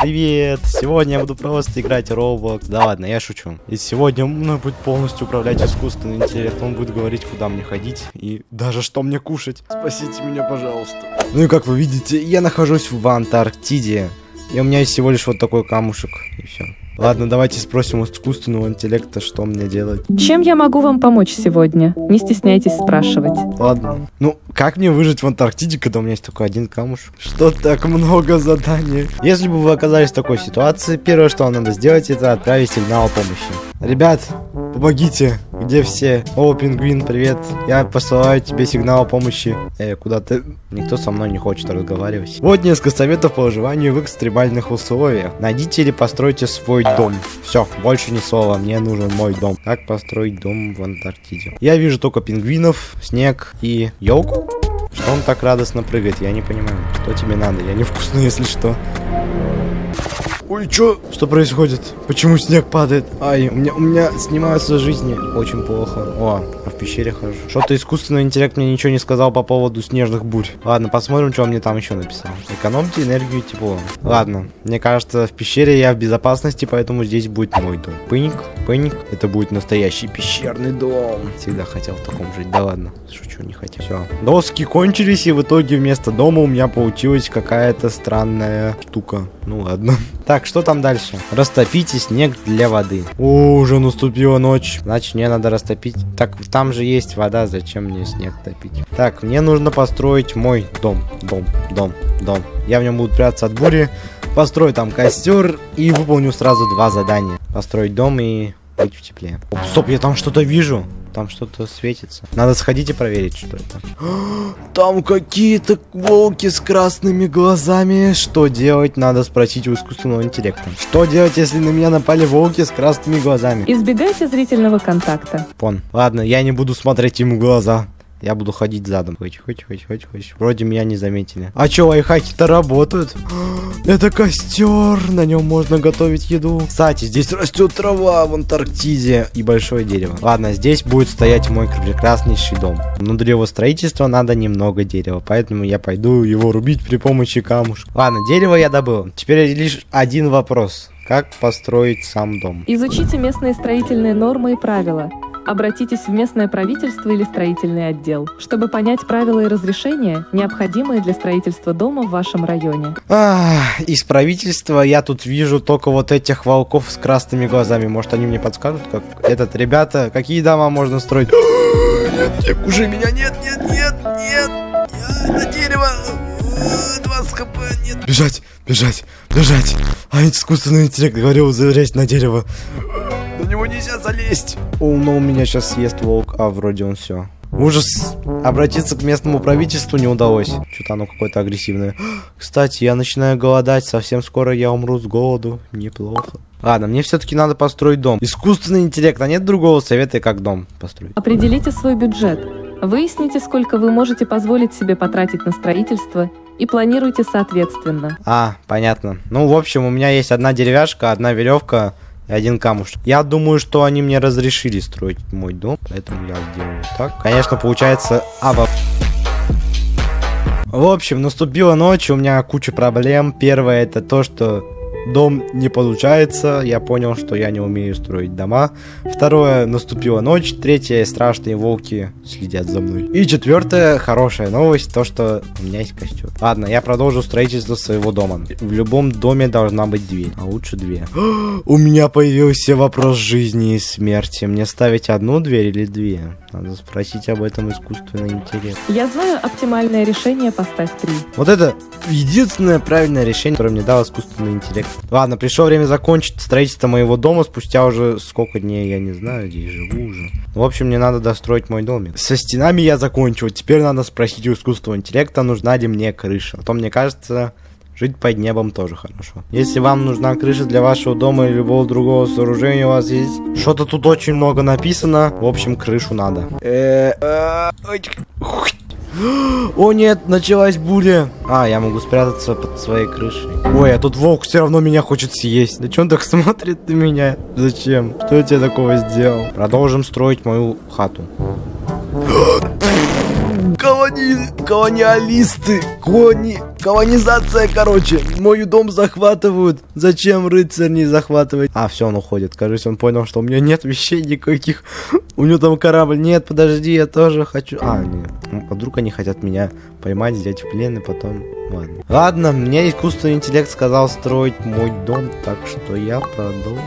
Привет! Сегодня я буду просто играть в Roblox. Да ладно, я шучу. И сегодня мной будет полностью управлять искусственный интеллект. Он будет говорить, куда мне ходить и даже что мне кушать. Спасите меня, пожалуйста. Ну и как вы видите, я нахожусь в Антарктиде. И у меня есть всего лишь вот такой камушек. И все. Ладно, давайте спросим у искусственного интеллекта, что мне делать. Чем я могу вам помочь сегодня? Не стесняйтесь спрашивать. Ладно. Ну, как мне выжить в Антарктиде, когда у меня есть только один камушек? Что так много заданий? Если бы вы оказались в такой ситуации, первое, что вам надо сделать, это отправить сигнал о помощи. Ребят, помогите. Где все? О, пингвин, привет. Я посылаю тебе сигнал о помощи. Куда ты? Никто со мной не хочет разговаривать. Вот несколько советов по выживанию в экстремальных условиях. Найдите или постройте свой дом. Все, больше ни слова, мне нужен мой дом. Как построить дом в Антарктиде? Я вижу только пингвинов, снег и елку. Что он так радостно прыгает? Я не понимаю. Что тебе надо? Я невкусный, если что. Ой, чё? Что происходит? Почему снег падает? Ай, у меня снимаются жизни. Очень плохо. О, а в пещере хожу. Что-то искусственный интеллект мне ничего не сказал по поводу снежных бурь. Ладно, посмотрим, что он мне там еще написал. Экономьте энергию и тепло. Ладно, мне кажется, в пещере я в безопасности, поэтому здесь будет мой дом. Пыник. Это будет настоящий пещерный дом. Всегда хотел в таком жить. Да ладно, шучу, не хотел. Все. Доски кончились, и в итоге вместо дома у меня получилась какая-то странная штука. Ну ладно. Так, что там дальше? Растопите снег для воды. О, уже наступила ночь. Значит, мне надо растопить. Так, там же есть вода, зачем мне снег топить? Так, мне нужно построить мой дом. Дом. Я в нем буду прятаться от бури. Построю там костер и выполню сразу 2 задания. Построить дом и быть в тепле. Оп, стоп, я там что-то вижу. Там что-то светится. Надо сходить и проверить, что это. Там какие-то волки с красными глазами. Что делать? Надо спросить у искусственного интеллекта. Что делать, если на меня напали волки с красными глазами? Избегайте зрительного контакта. Ладно, я не буду смотреть ему в глаза. Я буду ходить задом. Хоть. Вроде меня не заметили. А чё, лайфхаки-то работают? Это костер. На нем можно готовить еду. Кстати, здесь растет трава в Антарктиде и большое дерево. Ладно, здесь будет стоять мой прекраснейший дом. Но для его строительства надо немного дерева. Поэтому я пойду его рубить при помощи камушка. Ладно, дерево я добыл. Теперь лишь один вопрос. Как построить сам дом? Изучите местные строительные нормы и правила. Обратитесь в местное правительство или строительный отдел, чтобы понять правила и разрешения, необходимые для строительства дома в вашем районе. Из правительства я тут вижу только вот этих волков с красными глазами. Может, они мне подскажут, как... Ребята, какие дома можно строить? Нет, кушай меня, нет. На дерево. 20 хп, нет. Бежать. А искусственный интеллект говорил залезть на дерево. На него нельзя залезть. Но у меня сейчас съест волк. А вроде он все. Ужас. Обратиться к местному правительству не удалось. Что-то оно какое-то агрессивное. Кстати, я начинаю голодать. Совсем скоро я умру с голоду. Неплохо. Ладно, мне все-таки надо построить дом. Искусственный интеллект, а нет другого совета, как дом построить? Определите свой бюджет. Выясните, сколько вы можете позволить себе потратить на строительство, и планируйте соответственно. Понятно. Ну, в общем, у меня есть 1 деревяшка, 1 веревка и 1 камушек. Я думаю, что они мне разрешили строить мой дом, поэтому я сделаю так. Конечно, получается В общем, наступила ночь, у меня куча проблем. Первое, это то, что дом не получается. Я понял, что я не умею строить дома. Второе, наступила ночь. Третье, страшные волки следят за мной. И четвертое, хорошая новость, то, что у меня есть костер. Ладно, я продолжу строительство своего дома. В любом доме должна быть дверь, а лучше 2. У меня появился вопрос жизни и смерти. Мне ставить 1 дверь или 2? Надо спросить об этом искусственный интеллект. Я знаю оптимальное решение, поставь 3. Вот это единственное правильное решение, которое мне дал искусственный интеллект. Ладно, пришло время закончить строительство моего дома. Спустя уже сколько дней, я не знаю, здесь живу уже. В общем, мне надо достроить мой домик. Со стенами я закончил. Теперь надо спросить у искусственного интеллекта, нужна ли мне крыша. А то, мне кажется, жить под небом тоже хорошо. Если вам нужна крыша для вашего дома или любого другого сооружения у вас есть... Что-то тут очень много написано. В общем, крышу надо. О нет, началась буря. Я могу спрятаться под своей крышей. Ой, а тут волк все равно меня хочет съесть. Да че он так смотрит на меня? Зачем? Что я тебе такого сделал? Продолжим строить мою хату. Колониалисты. Колонизация, короче. Мой дом захватывают. Зачем рыцарь не захватывает? А, все, он уходит. Кажется, он понял, что у меня нет вещей никаких. У него там корабль. Нет, подожди, я тоже хочу. А, нет. А вдруг они хотят меня поймать, взять в плен и потом... Ладно. Ладно, мне искусственный интеллект сказал строить мой дом, так что я продолжу.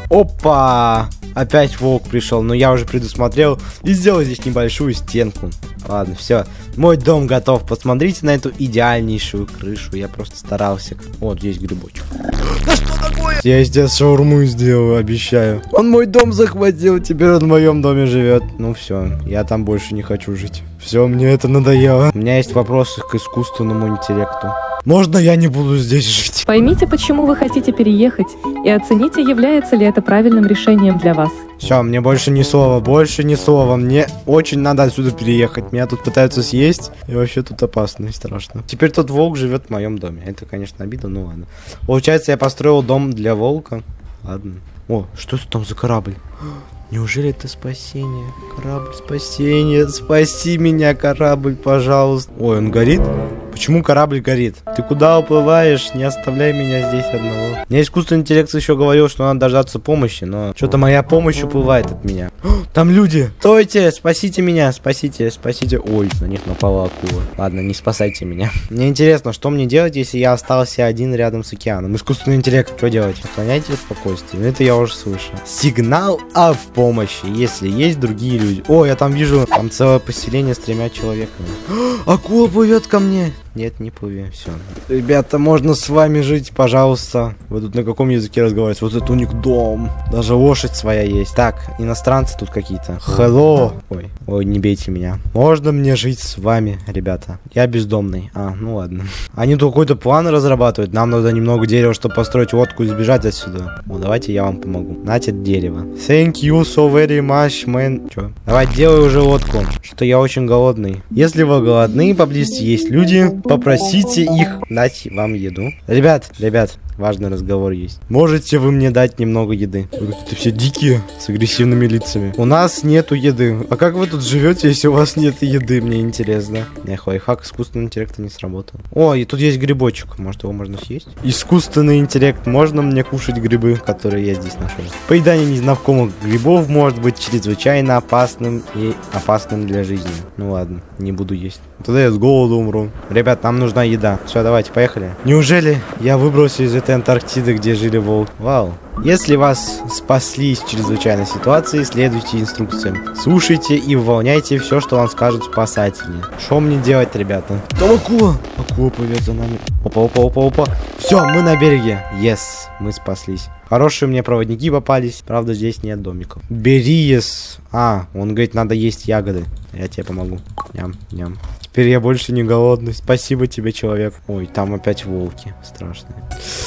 Опа! Опять волк пришел, но я уже предусмотрел и сделал здесь небольшую стенку. Ладно, все. Мой дом готов. Посмотрите на эту идеальнейшую крышу. Я просто старался. Вот здесь грибочек. Да что такое? Я здесь шаурму сделаю, обещаю. Он мой дом захватил, теперь он в моем доме живет. Ну все, я там больше не хочу жить. Все, мне это надоело. У меня есть вопросы к искусственному интеллекту. Можно я не буду здесь жить? Поймите, почему вы хотите переехать, и оцените, является ли это правильным решением для вас. Все, мне больше ни слова, больше ни слова. Мне очень надо отсюда переехать. Меня тут пытаются съесть, и вообще тут опасно и страшно. Теперь тот волк живет в моем доме. Это, конечно, обидно, но ладно. Получается, я построил дом для волка. Ладно. О, что это там за корабль? Неужели это спасение? Корабль спасения. Спаси меня, корабль, пожалуйста. Ой, он горит? Почему корабль горит? Ты куда уплываешь? Не оставляй меня здесь одного. Мне искусственный интеллект еще говорил, что надо дождаться помощи, но что-то моя помощь уплывает от меня. Там люди! Стойте! Спасите меня! Спасите! Спасите! Ой, на них напала акула. Ладно, не спасайте меня. Мне интересно, что мне делать, если я остался один рядом с океаном? Искусственный интеллект, что делать? Сохраняйте спокойствие. Это я уже слышу. Сигнал о помощи, если есть другие люди. О, я там вижу, там целое поселение с 3 человеками. Акула плывет ко мне. Нет, не плыви, все. Ребята, можно с вами жить, пожалуйста. Вы тут на каком языке разговариваете? Вот это у них дом. Даже лошадь своя есть. Так, иностранцы тут какие-то. Hello. Ой, не бейте меня. Можно мне жить с вами, ребята? Я бездомный. А, ну ладно. Они тут какой-то план разрабатывают. Нам надо немного дерева, чтобы построить лодку и сбежать отсюда. Ну, давайте я вам помогу. Нате дерево. Thank you so very much, man. Чё? Давай, делай уже лодку. Что-то я очень голодный. Если вы голодны, поблизости есть люди, попросите их дать вам еду. Ребят, важный разговор есть. Можете вы мне дать немного еды? Вы тут все дикие, с агрессивными лицами. У нас нету еды. А как вы тут живете, если у вас нет еды? Мне интересно. Эх, лайфхак искусственного интеллекта не сработал. О, и тут есть грибочек. Может, его можно съесть? Искусственный интеллект. Можно мне кушать грибы, которые я здесь нашел? Поедание незнакомых грибов может быть чрезвычайно опасным и опасным для жизни. Ну ладно, не буду есть. Тогда я с голоду умру. Ребят, нам нужна еда. Все, давайте, поехали. Неужели я выбрался из этой Антарктиды, где жили волки? Вау. Если вас спасли из чрезвычайной ситуации, следуйте инструкциям. Слушайте и выполняйте все, что вам скажут спасатели. Что мне делать, ребята? Там акула! Акула плывет за нами. Опа. Все, мы на береге. Yes, мы спаслись. Хорошие мне проводники попались. Правда, здесь нет домиков. Бериес. А, он говорит, надо есть ягоды. Я тебе помогу. Ням. Теперь я больше не голодный. Спасибо тебе, человек. Ой, там опять волки. Страшные.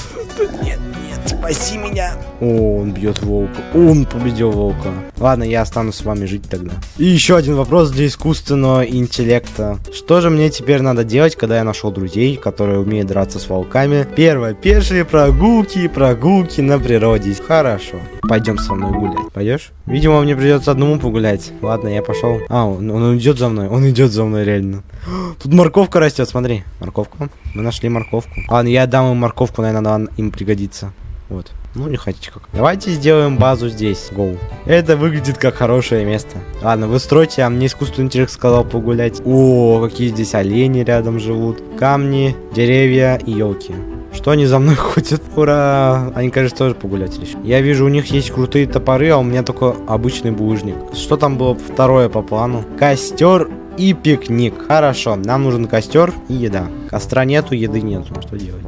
Нет, спаси меня. О, он бьет волка. Он победил волка. Ладно, я останусь с вами жить тогда. И еще один вопрос для искусственного интеллекта. Что же мне теперь надо делать, когда я нашел друзей, которые умеют драться с волками? Первое. Пешие прогулки на природе. Хорошо. Пойдем со мной гулять. Пойдешь? Видимо, мне придется одному погулять. Ладно, я пошел. А, он идет за мной. Он идет за мной, реально. Тут морковка растет, смотри. Морковка. Мы нашли морковку. Ладно, я отдам им морковку, наверное, она им пригодится. Вот. Ну, не хотите как. Давайте сделаем базу здесь. Гоу. Это выглядит как хорошее место. Ладно, вы стройте, а мне искусственный интеллект сказал погулять. О, какие здесь олени рядом живут. Камни, деревья и елки. Что они за мной ходят? Ура! Они, кажется, тоже погулять решили. Я вижу, у них есть крутые топоры, а у меня только обычный булыжник. Что там было второе по плану? Костер и пикник. Хорошо, нам нужен костер и еда. Костра нету, еды нету. Что делать?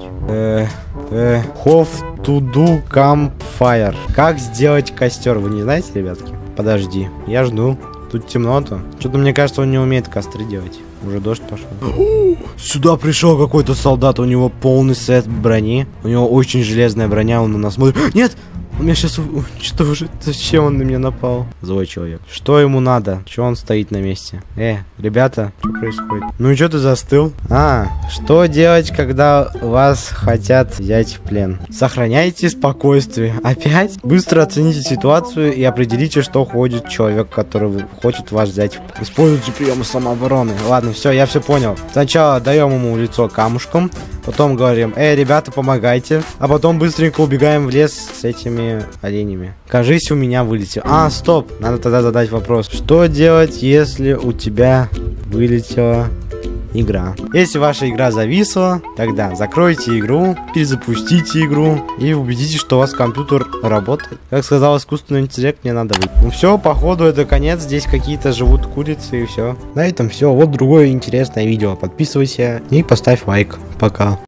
Have to do campfire. Как сделать костер? Вы не знаете, ребятки? Подожди, я жду. Тут темно-то. Что-то мне кажется, он не умеет костры делать. Уже дождь пошел. Сюда пришел какой-то солдат. У него полный сет брони. У него очень железная броня. Он на нас смотрит. Нет! Он меня сейчас уничтожит. Зачем он на меня напал? Злой человек. Что ему надо? Чего он стоит на месте? Ребята, что происходит? Ну и что ты застыл? Что делать, когда вас хотят взять в плен? Сохраняйте спокойствие. Опять? Быстро оцените ситуацию и определите, что ходит человек, который хочет вас взять. Используйте приемы самообороны. Ладно, все, я все понял. Сначала даем ему лицо камушком, потом говорим: ребята, помогайте. А потом быстренько убегаем в лес с этими оленями. Кажись, у меня вылетел. Стоп, надо тогда задать вопрос. Что делать, если у тебя вылетела игра? Если ваша игра зависла, тогда закройте игру, перезапустите игру и убедитесь, что у вас компьютер работает. Как сказал искусственный интеллект, мне надо выйти. Ну все, походу это конец. Здесь какие-то живут курицы и все. На этом все. Вот другое интересное видео. Подписывайся и поставь лайк. Пока.